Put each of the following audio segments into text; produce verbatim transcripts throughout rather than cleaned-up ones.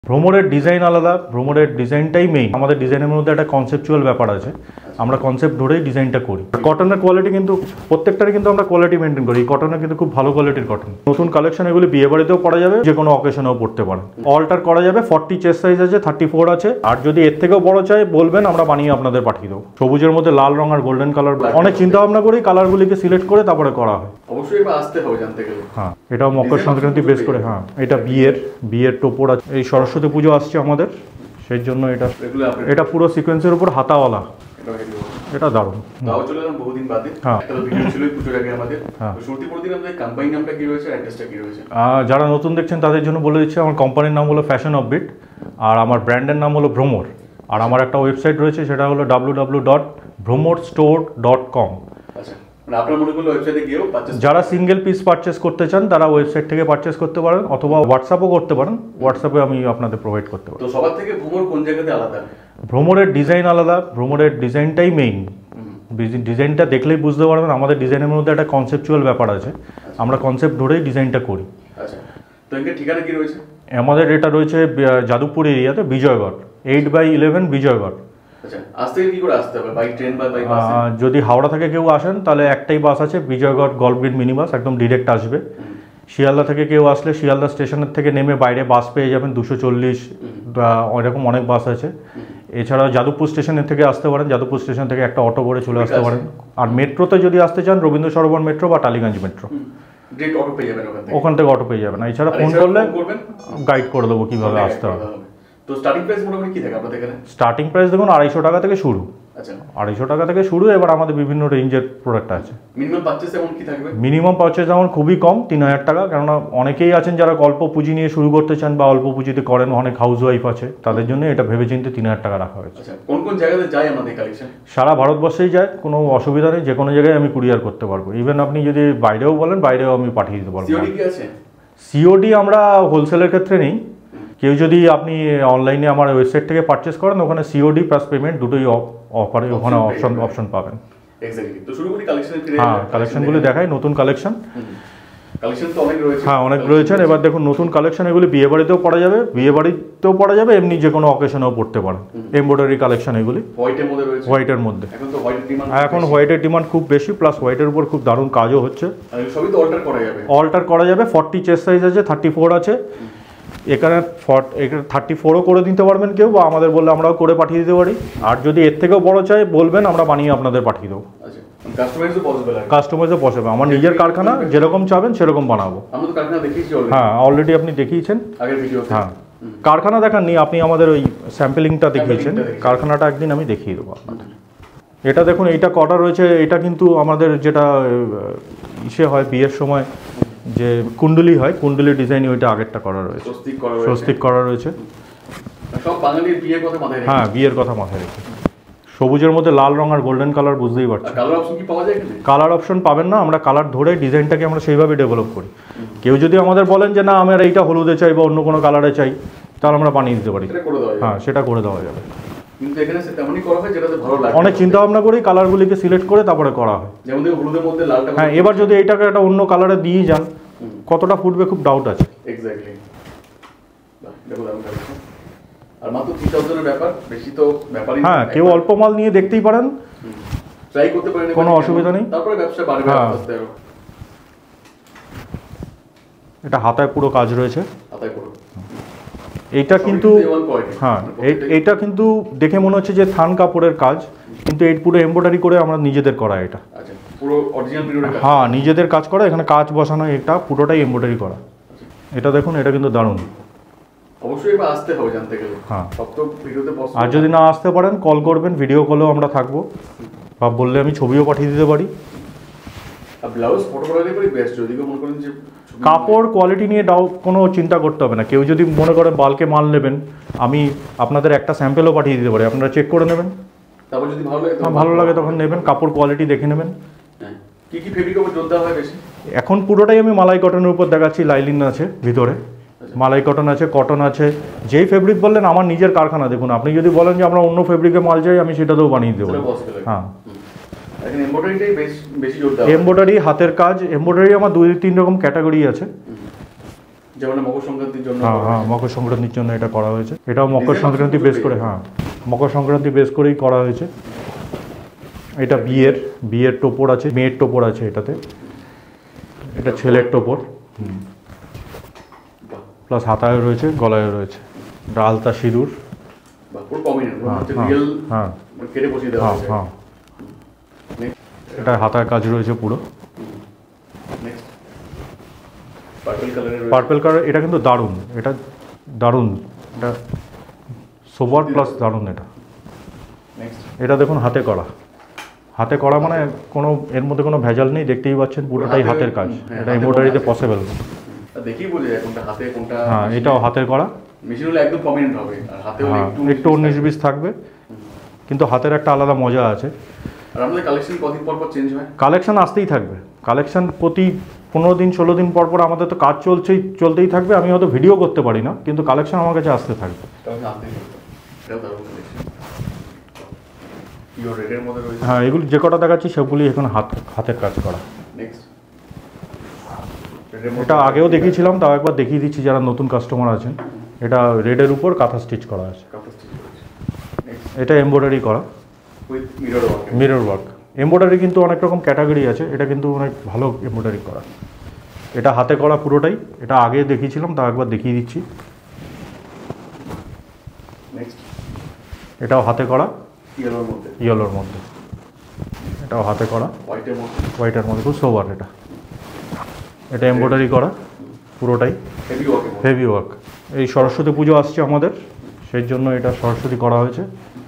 ভ্রমরের design আলাদা, ভ্রমরের ডিজাইনটাই main. আমাদের ডিজাইনের মধ্যে একটা কনসেপচুয়াল ব্যাপার আছে, আমরা কনসেপ্ট ধরেই ডিজাইনটা করি। কটনের কোয়ালিটি কিন্তু প্রত্যেকটারই কিন্তু আমরা কোয়ালিটি মেনটেন করি। কটনের কিন্তু খুব ভালো কোয়ালিটির কটন। নতুন কালেকশন এগুলি বিয়ে বাড়িতেও পরা যাবে, যে কোনো অকেশনেও পড়তে পারেন। অল্টার করা যাবে, ফর্টি চেস্ট সাইজ আছে, থার্টি ফোর আছে। আর যদি এর থেকেও বড় চাই বলবেন, আমরা বানিয়ে আপনাদের পাঠিয়ে দেবো। সবুজের মধ্যে লাল রং আর গোল্ডেন কালার, অনেক চিন্তা ভাবনা করেই কালারগুলিকে সিলেক্ট করে তারপরে করা হয়। অবশ্যই এবার আসতে হবে জানতে গেলে। হ্যাঁ, এটাও মকর সংক্রান্তি বেস করে। হ্যাঁ, এটা বিয়ের বিয়ের টোপর আছে। এই সরস্বতী পুজো আসছে আমাদের, সেই জন্য এটা এটা পুরো সিকোয়েন্সের উপর হাতাওয়ালা। এটা দারুণ। তাও চলে এলাম বহুদিন বাদে। হ্যাঁ, একটা ভিডিও ছিল পুজোর আগে আমাদের। শুরুতে বলে দিলাম যে কোম্পানি নামটা কি রয়েছে, অ্যাড্রেসটা কি রয়েছে। যারা নতুন দেখছেন তাদের জন্য বলে দিচ্ছি, আমার কোম্পানির নাম হলো ফ্যাশন অফ বিট, আর আমার ব্র্যান্ডের নাম হলো ভ্রমর। আর আমার একটা ওয়েবসাইট রয়েছে, সেটা হলো W W W dot Bhramar store dot com. আচ্ছা, মানে আপনারা মনে করলে ওয়েবসাইটে গিয়েও পারচেজ, যারা সিঙ্গেল পিস পারচেস করতে চান তারা ওয়েবসাইট থেকে পারচেস করতে পারেন, অথবা হোয়াটসঅ্যাপও করতে পারেন। হোয়াটসঅ্যাপে আমি আপনাদের প্রোভাইড করতে পারি। তো সবার থেকে ভ্রমর কোন জায়গাতে আলাদা? ভ্রমরের ডিজাইন আলাদা, ভ্রমরের ডিজাইনটাই মেইন। ডিজাইনটা দেখলেই বুঝতে পারবেন, আমাদের ডিজাইনের মধ্যে একটা কনসেপচুয়াল ব্যাপার আছে, আমরা কনসেপ্ট ধরেই ডিজাইনটা করি। আচ্ছা, তো এর ঠিকানা কি রয়েছে? আমাদের এটা রয়েছে যাদবপুর এরিয়াতে, Bijoygarh, eight by eleven Bijoygarh. আচ্ছা, আসতে কি করে আসতে হবে? বাই ট্রেন বা বাই বাস? যদি হাওড়া থেকে কেউ আসেন তাহলে একটাই বাস আছে, Bijoygarh golf green mini bus, একদম ডিরেক্ট আসবে। শিয়ালদা থেকে কেউ আসলে শিয়ালদা স্টেশনের থেকে নেমে বাইরে বাস পেয়ে যাবেন, দুশো চল্লিশ এরকম অনেক বাস আছে। এছাড়া যাদবপুর স্টেশনের থেকে আসতে পারেন, যাদবপুর স্টেশন থেকে একটা অটো করে চলে আসতে পারেন। আর মেট্রোতে যদি আসতে চান, রবীন্দ্র সরোবর মেট্রো বা টালিগঞ্জ মেট্রো, ওখান থেকে অটো পেয়ে যাবেন। এছাড়া ফোন করলে গাইড করে দেবো কিভাবে আসতে হবে। তো স্টার্টিং প্রাইস মোটামুটি কি থাকে আপনাদের এখানে? স্টার্টিং প্রাইস দেখুন আড়াইশো টাকা থেকে শুরু। আচ্ছা, আড়াইশো টাকা থেকে শুরু। এবার আমাদের বিভিন্ন রেঞ্জের প্রোডাক্ট আছে। মিনিমাম পারচেজ এমন কি থাকবে? মিনিমাম পারচেজ যেমন খুবই কম, তিন হাজার টাকা। কেননা অনেকেই আছেন যারা অল্প পুঁজি নিয়ে শুরু করতে চান বা অল্প পুঁজিতে করেন, অনেক হাউস ওয়াইফ আছে, তাদের জন্য এটা ভেবেচিন্তে তিন হাজার টাকা রাখা হয়েছে। আচ্ছা, কোন কোন জায়গাতে যায় আমাদের কালেকশন? সারা ভারতবর্ষেই যায়, কোনো অসুবিধা নেই। যে কোনো জায়গায় আমি কুরিয়ার করতে পারবো। ইভেন আপনি যদি বাইরেও বলেন, বাইরেও আমি পাঠিয়ে দিতে পারবো। সিওডি কি আছে? সিওডি আমরা হোলসেলের ক্ষেত্রে নেই। কেউ যদি আপনি অনলাইনে আমার ওয়েবসাইট থেকে পারচেস করেন, ওখানে সিওডি প্লাস পেমেন্ট দুটোই অফারে ওখানে অপশন অপশন পাবেন। এক্স্যাক্টলি। তো শুরু করি কালেকশন থেকে। হ্যাঁ, কালেকশনগুলো দেখাই, নতুন কালেকশন। কালেকশন তো অনেক রয়েছে। হ্যাঁ, অনেক রয়েছে। এবার দেখুন নতুন কালেকশন, এগুলি বিয়ে বাড়িতেও পরা যাবে, বিয়ে বাড়িতেও পরা যাবে, এমনি যে কোনো অকেশনেও পড়তে পারেন। এমব্রয়ডারি কালেকশন এগুলি হোয়াইটের মধ্যে রয়েছে। হোয়াইটের মধ্যে এখন তো হোয়াইটের ডিমান্ড, এখন হোয়াইটের ডিমান্ড খুব বেশি, প্লাস হোয়াইটের উপর খুব দারুণ কাজও হচ্ছে। আর সবই তো অল্টার করা যাবে। অল্টার করা যাবে, ফর্টি চেস্ট সাইজ আছে, থার্টি ফোর আছে। এখানে এখানে থার্টি ফোরও করে দিতে পারবেন কেউ, বা আমাদের বললে আমরাও করে পাঠিয়ে দিতে পারি। আর যদি এর থেকেও বড় চাই বলবেন, আমরা বানিয়ে আপনাদের পাঠিয়ে দেবো। কাস্টমাইজও পসিবল আছে। কাস্টমাইজও পসিবল। আমার নিজের কারখানা, যেরকম চাবেন সেরকম বানাবো। আমরা তো কারখানা দেখিয়েছি অলরেডি। হ্যাঁ, অলরেডি আপনি দেখিয়েছেন আগের ভিডিওতে। হ্যাঁ, কারখানা দেখাননি আপনি, আমাদের ওই স্যাম্পলিংটা দেখিয়েছেন। কারখানাটা একদিন আমি দেখিয়ে দেবো আপনাদের। এটা দেখুন, এইটা কটা রয়েছে। এটা কিন্তু আমাদের যেটা ইসে হয় বিয়ের সময় যে কুণ্ডলি হয়, কুণ্ডলি ডিজাইন, ওইটা আগেরটা করা রয়েছে, স্বস্তিক করা রয়েছে। সব বাঙালির বিয়ের কথা মাথায় রেখে। হ্যাঁ, বিয়ের কথা মাথায় রেখে। সবুজের মধ্যে লাল রং আর গোল্ডেন কালার, বুঝতেই পারছেন। কালার অপশন কি পাওয়া যায় এখানে? কালার অপশন পাবেন না, আমরা কালার ধরে ডিজাইনটাকে আমরা সেইভাবে ডেভেলপ করি। কেউ যদি আমাদের বলেন যে না আমার এইটা হলুদে চাই বা অন্য কোনো কালারে চাই, তাহলে আমরা বানিয়ে দিতে পারি। হ্যাঁ, সেটা করে দেওয়া যাবে। কিন্তু এখানে তেমনই করা হয় যেটাতে ভালো লাগে। অনেক চিন্তা ভাবনা করেই কালারগুলিকে সিলেক্ট করে তারপরে করা হয়। যেমন হলুদের মধ্যে লালটা। হ্যাঁ, এবার যদি এইটাকে একটা অন্য কালারে দিয়ে যান, কতটা ফুটবে খুব ডাউট আছে। এক্স্যাক্টলি। দেখো দাম কালেকশন। আর মাত্র তিন হাজার এর ব্যাপার, বেশি তো ব্যাপারই না। হ্যাঁ, কেউ অল্প মাল নিয়ে দেখতেই পারেন, ট্রাই করতে পারেন, কোনো অসুবিধা নেই। তারপরে ব্যবসা বাড়বে আস্তে আস্তে। এটা হাতায় পুরো কাজ রয়েছে। হাতায় পুরো। এইটা কিন্তু হ্যাঁ, এইটা কিন্তু দেখে মনে হচ্ছে যে থান কাপড়ের কাজ, কিন্তু এই পুরো এমব্রয়ডারি করে আমরা নিজেদের করা এটা। আচ্ছা, পুরো অরিজিনাল পিরিয়ডের কাজ। হ্যাঁ, নিজেদের কাজ করা, এখানে কাজ বসানো, এটা পুরোটাই এমব্রয়ডারি করা। এটা দেখুন, এটা কিন্তু দারুণ। অবশ্যই এবার আসতে হবে জানতে গেলে। হ্যাঁ, সব তো ভিডিওতে পসিবল। আর যদি না আসতে পারেন কল করবেন, ভিডিও কলেও আমরা থাকবো, বা বললে আমি ছবিও পাঠিয়ে দিতে পারি। আর ব্লাউজ ফটো পাঠালে পরে বেস্ট। যদি কেউ মনে করেন যে কাপড় কোয়ালিটি নিয়ে ডাউ কোনো চিন্তা করতে হবে না। কেউ যদি মনে করেন বাল্কে মাল নেবেন, আমি আপনাদের একটা স্যাম্পেলও পাঠিয়ে দিতে পারি, আপনারা চেক করে নেবেন। তারপর যদি ভালো লাগে, হ্যাঁ, ভালো লাগে তখন নেবেন, কাপড় কোয়ালিটি দেখে নেবেন। হ্যাঁ, কি কি ফেব্রিকের উপর জোর দেওয়া হয় বেশি? এখন পুরোটাই আমি মালাই কটনের উপর দেখাচ্ছি। লাইলিন আছে ভিতরে, মালাই কটন আছে, কটন আছে। যেই ফেব্রিক বললেন, আমার নিজের কারখানা। দেখুন, আপনি যদি বলেন যে আমরা অন্য ফেব্রিকে মাল চাই, আমি সেটাতেও বানিয়ে দেবো। হ্যাঁ, এমব্রয়ডারি হাতের কাজ। এমব্রয়ডারি হাতের কাজ। এমব্রয়ডারি আমার দুই তিন রকম ক্যাটাগরি আছে। যেমন মকর সংক্রান্তির জন্য হ্যাঁ হ্যাঁ মকর সংক্রান্তির জন্য এটা করা হয়েছে, এটাও মকর সংক্রান্তি বেস করে, হ্যাঁ মকর সংক্রান্তি বেস করেই করা হয়েছে। এটা বিয়ের বিয়ের টোপর আছে, মেয়ের টোপর আছে এটাতে, এটা ছেলের টোপর, প্লাস হাতায় রয়েছে, গলায় রয়েছে, এটা আলতা সিঁদুর। হ্যাঁ হ্যাঁ হ্যাঁ এটা হাতার কাজ রয়েছে পুরো। পার্পল কালার, এটা কিন্তু দারুণ, এটা দারুণ, এটা সোবার প্লাস দারুণ। এটা এটা দেখুন হাতে করা, হাতে করা মানে কোনো এর মধ্যে কোনো ভেজাল নেই, দেখতেই পাচ্ছেন পুরোটাই হাতের কাজ, এটা এমব্রয়ডারিতে পসিবল। দেখেই বোঝা যায় কোনটা হাতে কোনটা। হ্যাঁ এটাও হাতের করা, মেশিন হলে একদম প্রমিনেন্ট হবে, আর হাতে হলে একটু একটু উনিশ বিশ থাকবে, কিন্তু হাতের একটা আলাদা মজা আছে। আর আমাদের কালেকশন কতদিন পর পর চেঞ্জ হয়? কালেকশন আসতেই থাকবে, কালেকশন প্রতি পনেরো দিন ষোলো দিন পর পর আমাদের তো কাজ চলছেই, চলতেই থাকবে। আমি হয়তো ভিডিও করতে পারি না, কিন্তু কালেকশন আমার কাছে আসতে থাকবে। হ্যাঁ এগুলি যে কটা দেখাচ্ছি সবগুলি এখন হাত হাতের কাজ করা। এটা আগেও দেখিয়েছিলাম, তাও একবার দেখিয়ে দিচ্ছি যারা নতুন কাস্টমার আছেন। এটা রেডের উপর কাঁথা স্টিচ করা আছে, এটা এমব্রয়ডারি করা, মিরর ওয়ার্ক। এমব্রয়ডারি কিন্তু অনেক রকম ক্যাটাগরি আছে, এটা কিন্তু অনেক ভালো এমব্রয়ডারি করা। এটা হাতে করা পুরোটাই, এটা আগে দেখিয়েছিলাম, তাও একবার দেখিয়ে দিচ্ছি। এটাও হাতে করা, ইয়েলোর মধ্যে, এটাও হাতে করা, হোয়াইটের মধ্যে, খুব সোবার। এটা এটা এমব্রয়ডারি করা পুরোটাই, হেভি ওয়ার্ক। এই সরস্বতী পুজো আসছে আমাদের, সেই জন্য এটা সরস্বতী করা হয়েছে।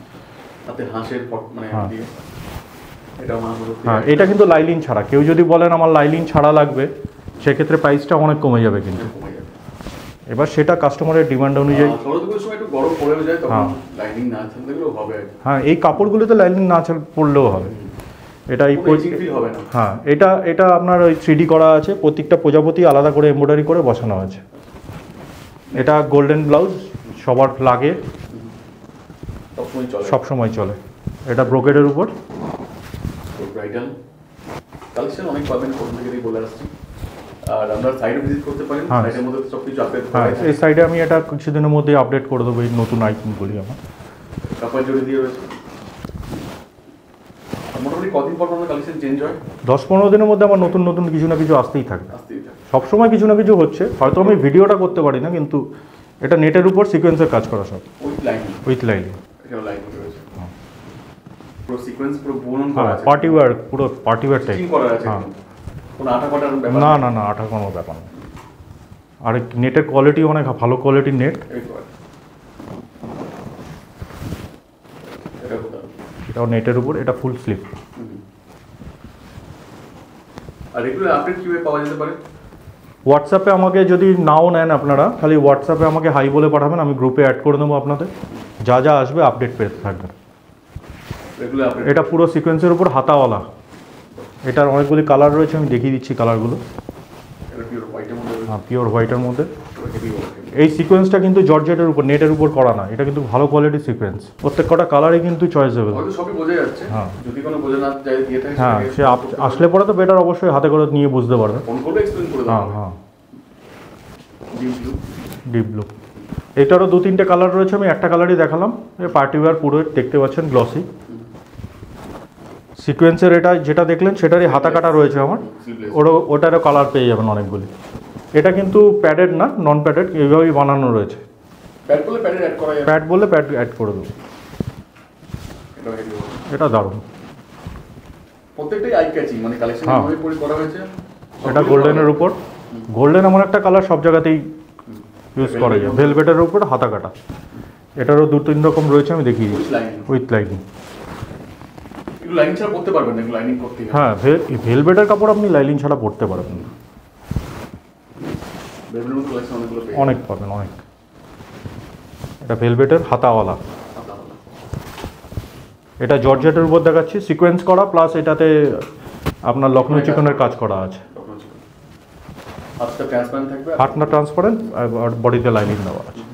হ্যাঁ এটা কিন্তু লাইলিন ছাড়া, কেউ যদি বলেন আমার লাইলিন ছাড়া লাগবে, সেক্ষেত্রে প্রাইসটা অনেক কমে যাবে কিন্তু। এবার সেটা কাস্টমারের ডিমান্ড অনুযায়ী। হ্যাঁ এই কাপড়গুলোতে লাইনিং না পরলেও হবে। এটা এই হ্যাঁ এটা এটা আপনার ওই থ্রি ডি করা আছে, প্রত্যেকটা প্রজাপতি আলাদা করে এমব্রয়ডারি করে বসানো আছে। এটা গোল্ডেন ব্লাউজ, সবার লাগে, সব সময় চলে। এটা ব্রোকেডের উপর। কালেকশন অনেক পাবেন, প্রথম থেকেই বলে আসছি। আর আমরা সাইডে ভিজিট করতে পারেন, সাইডের মধ্যে সবকিছু আপডেট করা আছে। এই সাইডে আমি এটা কিছুদিনের মধ্যে আপডেট করে দেবো, এই নতুন আইটেমগুলি আমার কাপড় জড়িয়ে দিয়ে রয়েছে। মোটামুটি কদিন পর পর কালেকশন চেঞ্জ হয়? দশ পনেরো দিনের মধ্যে আমার নতুন নতুন কিছু না কিছু আসতেই থাকবে, সবসময় কিছু না কিছু হচ্ছে। হয়তো আমি ভিডিওটা করতে পারি না, কিন্তু এটা নেটের উপর সিকোয়েন্সের কাজ করা সব, উইথ লাইনিং। উইথ লাইনিং, এটা লাইনিং রয়েছে পুরো সিকোয়েন্স, পুরো বুনন করা আছে, পার্টি ওয়্যার, পুরো পার্টি ওয়্যার টাইপ করা আছে। হ্যাঁ কোনো আটা পাটার ব্যাপার না না না, আটা কোনো ব্যাপার না। আর নেটের কোয়ালিটি অনেক ভালো কোয়ালিটির নেট। এটাও নেটের উপর, এটা ফুল স্লিপ। আর রেগুলার আপডেট কিভাবে পাওয়া যেতে পারে? হোয়াটসঅ্যাপে আমাকে যদি নাও নেন আপনারা, খালি হোয়াটসঅ্যাপে আমাকে হাই বলে পাঠাবেন, আমি গ্রুপে অ্যাড করে দেবো আপনাদের। যা যা আসবে আপডেট পেতে থাকবেন। এটা পুরো সিকোয়েন্সের উপর হাতাওয়ালা, এটার অনেকগুলি কালার রয়েছে, আমি দেখিয়ে দিচ্ছি কালারগুলো। হ্যাঁ পিওর হোয়াইটের মধ্যে। এই সিকোয়েন্সটা কিন্তু জর্জেটের উপর, নেটের উপর করা না, এটা কিন্তু ভালো কোয়ালিটির সিকোয়েন্স। প্রত্যেক কটা কালারই কিন্তু চয়েসেবল। হ্যাঁ যদি কোনো বোঝা না যায় দিয়ে থাকে, হ্যাঁ সে আসলে পরে তো বেটার, অবশ্যই হাতে করে নিয়ে বুঝতে পারবে। হ্যাঁ হ্যাঁ ডিপ ব্লু। এটারও দু তিনটে কালার রয়েছে, আমি একটা কালারই দেখালাম। এই পার্টি ওয়্যার পুরো দেখতে পাচ্ছেন, গ্লসি সিকোয়েন্সের। এটা যেটা দেখলেন সেটারই হাতা কাটা রয়েছে আমার, ওরও ওটারও কালার পেয়ে যাবেন অনেকগুলি। এটা কিন্তু প্যাডেড না, নন প্যাডেড, এইভাবেই বানানো রয়েছে। প্যাড বললে প্যাড অ্যাড করে দেবো। এটা দারুণ, প্রত্যেকটাই আই ক্যাচিং, মানে কালেকশন এভাবে করে করা হয়েছে। এটা গোল্ডেনের উপর, গোল্ডেন এমন একটা কালার সব জায়গাতেই ইউজ করা যায়। ভেলভেটের উপর হাতা কাটা, এটারও দু তিন রকম রয়েছে, আমি দেখিয়ে দিচ্ছি। With lining. লাইনিং ছাড়া পড়তে পারবেন না, লাইনিং করতে হবে। হ্যাঁ ভেলভেটের কাপড় আপনি লাইনিং ছাড়া পরতে পারবেন না। অনেক পাবেন, অনেক। এটা ভেলভেটের হাতাওয়ালা, এটা জর্জেটের উপর দেখাচ্ছি, সিকোয়েন্স করা, প্লাস এটাতে আপনার লখনৌ চিকনের কাজ করা আছে। হাতটা ট্রান্সপারেন্ট আর বডিতে লাইনিং দেওয়া আছে।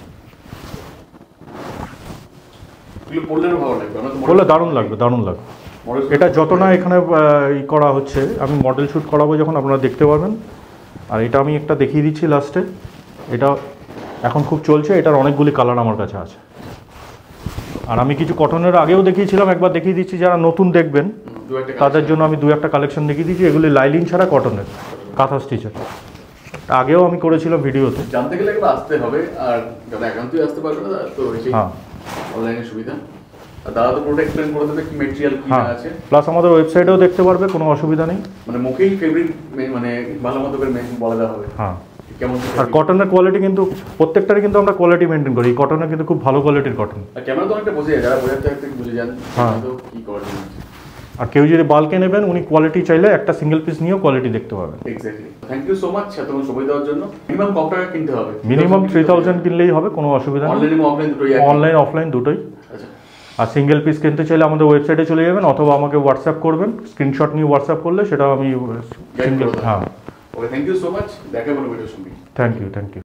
বললে দারুণ লাগবে, দারুণ লাগবে। এটা যত না এখানে ই করা হচ্ছে, আমি মডেল শ্যুট করাবো যখন, আপনারা দেখতে পারবেন। আর এটা আমি একটা দেখিয়ে দিচ্ছি লাস্টে। এটা এখন খুব চলছে, এটার অনেকগুলি কালার আমার কাছে আছে। আর আমি কিছু কটনের আগেও দেখিয়েছিলাম, একবার দেখিয়ে দিচ্ছি যারা নতুন দেখবেন দু একটা তাদের জন্য আমি দু একটা কালেকশন দেখিয়ে দিচ্ছি। এগুলি লাইলিন ছাড়া কটনের কাঁথা স্টিচের, আগেও আমি করেছিলাম ভিডিওতে। জানতে গেলে একবার আসতে হবে, আর যারা একান্তই আসতে পারবে না তো সেই হ্যাঁ, অনলাইনে সুবিধা। আর দাদা তো পুরোটা এক্সপ্লেন করে দেবে কি মেটেরিয়াল কি হ্যাঁ, না আছে। প্লাস আমাদের ওয়েবসাইটেও দেখতে পারবে, কোনো অসুবিধা নেই। মানে মুখেই ফেব্রিক মানে ভালো মতো করে মেন বলে দেওয়া হবে হ্যাঁ, কেমন। আর কটনের কোয়ালিটি কিন্তু প্রত্যেকটারই কিন্তু আমরা কোয়ালিটি মেনটেন করি। এই কটনের কিন্তু খুব ভালো কোয়ালিটির কটন। আর ক্যামেরা তো অনেকটা বোঝে যায়, যারা বোঝাতে থাকতে বুঝে যান হ্যাঁ। তো কি কোয়ালিটি আছে। আর কেউ যদি বাল্কে নেবেন, উনি কোয়ালিটি চাইলে একটা সিঙ্গেল পিস নিয়েও কোয়ালিটি দেখতে পাবেন। Exactly. Thank you so much এতক্ষণ সময় দেওয়ার জন্য। মিনিমাম কত টাকা কিনতে হবে? মিনিমাম থ্রি থাউজেন্ড কিনলেই হবে, কোনো অসুবিধা নেই। অনলাইন এবং অফলাইন দুটোই আছে? অনলাইন অফলাইন দুটোই। আচ্ছা। আর সিঙ্গেল পিস কিনতে চাইলে আমাদের ওয়েবসাইটে চলে যাবেন, অথবা আমাকে হোয়াটসঅ্যাপ করবেন। স্ক্রিনশট নিয়ে হোয়াটসঅ্যাপ করলে সেটা আমি সিঙ্গেল। হ্যাঁ, okay, thank you so much. দেখা কোনো ভিডিওর সঙ্গে। Thank you thank you